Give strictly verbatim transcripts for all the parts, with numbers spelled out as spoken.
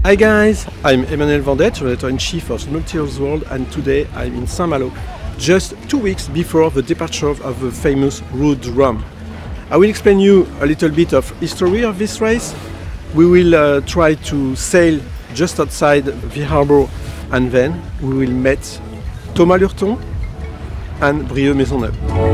Hi guys, I'm Emmanuel Vendette, Editor-in-Chief of Multi-Hulls World, and today I'm in Saint-Malo, just two weeks before the departure of the famous Route du Rhum. I will explain you a little bit of history of this race. We will uh, try to sail just outside the harbour, and then we will meet Thomas Lurton and Brieux Maisonneuve.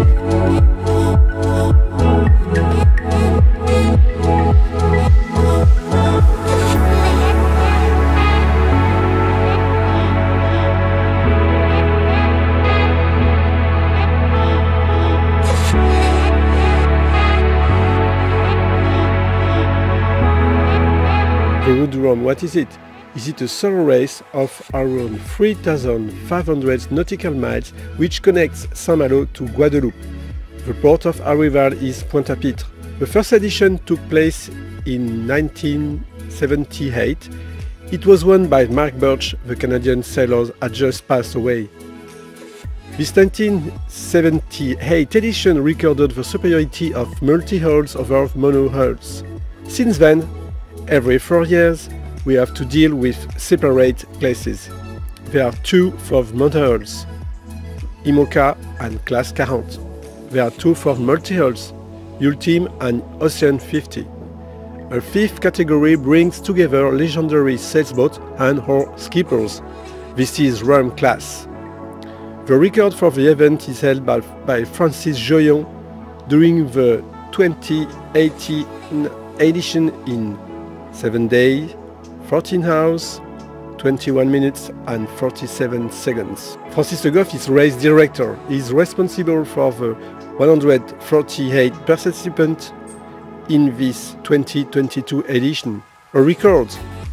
The Route du Rhum, what is it? Is it a solo race of around three thousand five hundred nautical miles which connects Saint-Malo to Guadeloupe? The port of arrival is Pointe-à-Pitre. The first edition took place in nineteen seventy-eight. It was won by Mark Birch, the Canadian sailor had just passed away. This nineteen seventy-eight edition recorded the superiority of multi-hulls over mono-hulls. Since then, every four years, we have to deal with separate classes. There are two for monohulls, IMOCA and Class forty. There are two for multi-hulls, Ultime and Ocean fifty. A fifth category brings together legendary sailboats and or skippers. This is Rhum class. The record for the event is held by, by Francis Joyon during the twenty eighteen edition in seven days, fourteen hours, twenty-one minutes and forty-seven seconds. Francis Le Goff is race director. He is responsible for the one hundred forty-eight participants in this twenty twenty-two edition. A record.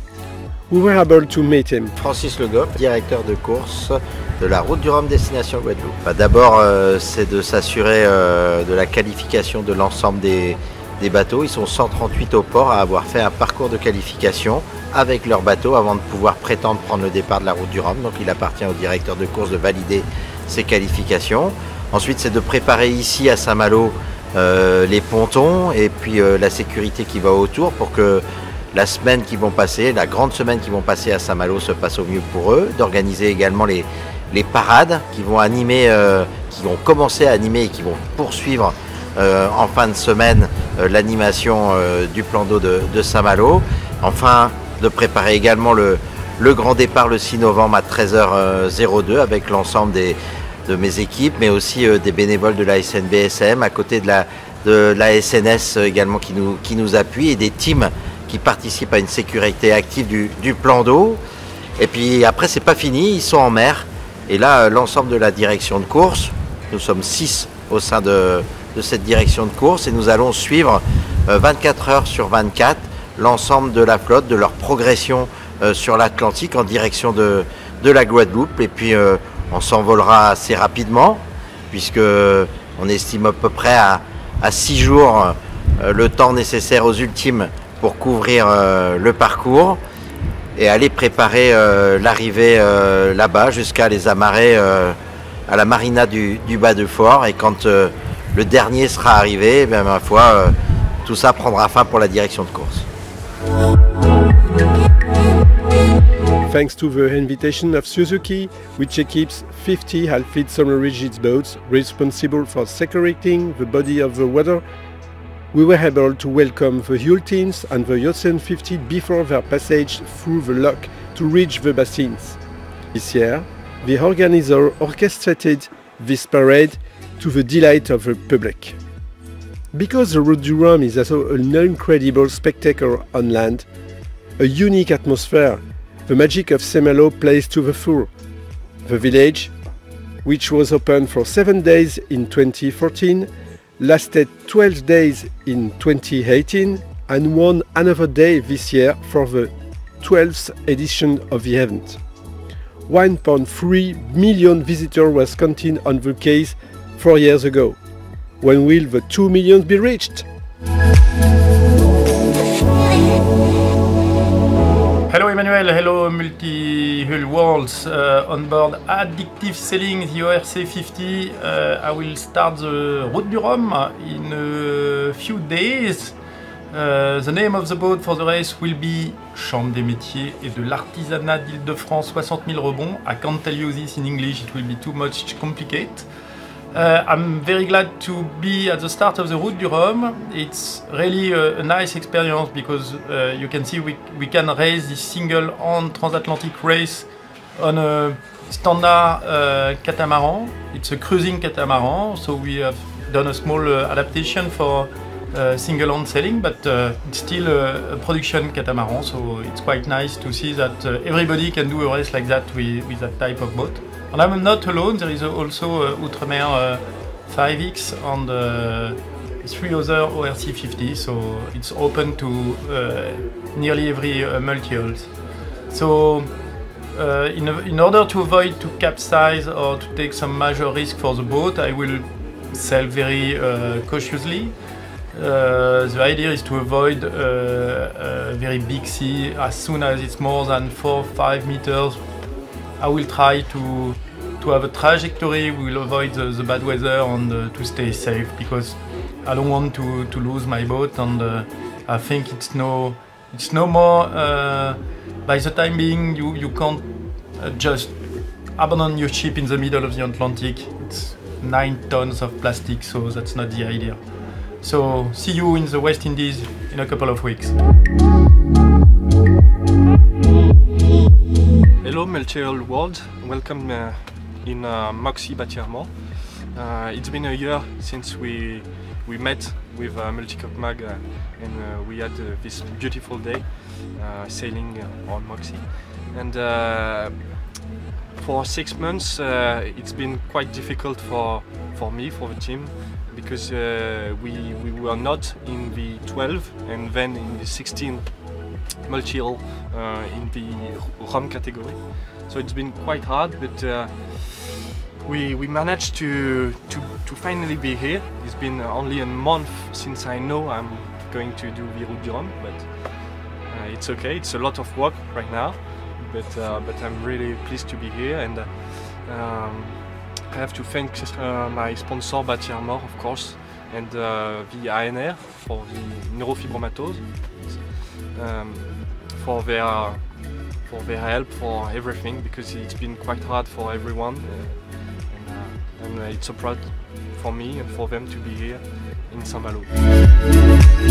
We were able to meet him. Francis Le Goff, directeur de course de la Route du Rhum destination Guadeloupe. Bah, D'abord, euh, c'est de s'assurer euh, de la qualification de l'ensemble des des bateaux. Ils sont cent trente-huit au port à avoir fait un parcours de qualification avec leur bateau avant de pouvoir prétendre prendre le départ de la Route du Rhum. Donc il appartient au directeur de course de valider ces qualifications. Ensuite, c'est de préparer ici à Saint-Malo euh, les pontons et puis euh, la sécurité qui va autour pour que la semaine qui vont passer, la grande semaine qui vont passer à Saint-Malo se passe au mieux pour eux. D'organiser également les, les parades qui vont animer, euh, qui vont commencer à animer et qui vont poursuivre Euh, en fin de semaine euh, l'animation euh, du plan d'eau de, de Saint-Malo. Enfin, de préparer également le, le grand départ le six novembre à treize heures deux avec l'ensemble des, de mes équipes, mais aussi euh, des bénévoles de la S N B S M, à côté de la, de la S N S également qui nous, qui nous appuie, et des teams qui participent à une sécurité active du, du plan d'eau. Et puis après, c'est pas fini, ils sont en mer. Et là, l'ensemble de la direction de course, nous sommes six au sein de de cette direction de course, et nous allons suivre euh, vingt-quatre heures sur vingt-quatre l'ensemble de la flotte, de leur progression euh, sur l'Atlantique en direction de, de la Guadeloupe. Et puis euh, on s'envolera assez rapidement puisque on estime à peu près à, à six jours euh, le temps nécessaire aux ultimes pour couvrir euh, le parcours et aller préparer euh, l'arrivée euh, là-bas jusqu'à les amarrer euh, à la marina du, du bas de Fort. Et quand euh, le dernier sera arrivé, ben, ma foi, euh, tout ça prendra fin pour la direction de course. Thanks to the invitation of Suzuki, which equips fifty half-feet submerged boats responsible for securing the body of the water, we were able to welcome the Ultimes and the Ocean fifty before their passage through the lock to reach the basins. This year, the organizer orchestrated this parade to the delight of the public. Because the Route du Rhum is also an incredible spectacle on land, a unique atmosphere, the magic of Saint-Malo plays to the full. The village, which was open for seven days in twenty fourteen, lasted twelve days in twenty eighteen and won another day this year for the twelfth edition of the event. one point three million visitors was counted on the quays four years ago. When will the two million be reached? Hello Emmanuel, hello Multi-Hull Worlds. Uh, on board Addictive Sailing, the O R C fifty. Uh, I will start the Route du Rhum in a few days. Uh, the name of the boat for the race will be Chambre des métiers et de l'artisanat d'Île-de-France, soixante mille rebonds. I can't tell you this in English, it will be too much complicated. Uh, I'm very glad to be at the start of the Route du Rhum. It's really a, a nice experience because uh, you can see we, we can race this single on transatlantic race on a standard uh, catamaran. It's a cruising catamaran, so we have done a small uh, adaptation for uh, single on sailing, but uh, it's still a, a production catamaran, so it's quite nice to see that uh, everybody can do a race like that with, with that type of boat. And I'm not alone, there is also uh, Outremer uh, five X and uh, three other O R C fifty, so it's open to uh, nearly every uh, multi-hulls. So uh, in, in order to avoid to capsize or to take some major risk for the boat, I will sail very uh, cautiously. Uh, the idea is to avoid uh, a very big sea. As soon as it's more than four or five meters, I will try to to have a trajectory. We will avoid the, the bad weather and uh, to stay safe, because I don't want to, to lose my boat, and uh, I think it's no it's no more uh, by the time being you, you can't uh, just abandon your ship in the middle of the Atlantic. It's nine tons of plastic, so that's not the idea. So see you in the West Indies in a couple of weeks. Hello Multi-Hull World, welcome uh, in uh, Moxie Bâti-Armor. Uh, it's been a year since we we met with uh, Multicoque Mag uh, and uh, we had uh, this beautiful day uh, sailing uh, on Moxie. And uh, for six months uh, it's been quite difficult for, for me, for the team, because uh, we, we were not in the twelve and then in the sixteen multi-hull uh, in the Rhum category. So it's been quite hard, but uh, we, we managed to, to, to finally be here. It's been only a month since I know I'm going to do the Route du Rhum, but uh, it's okay. It's a lot of work right now, but, uh, but I'm really pleased to be here, and uh, um, I have to thank uh, my sponsor Bâti-Armor, of course, and uh, the A N R for the neurofibromatose, um, for their for their help, for everything, because it's been quite hard for everyone, uh, and, uh, and uh, it's a proud for me and for them to be here in Saint-Malo.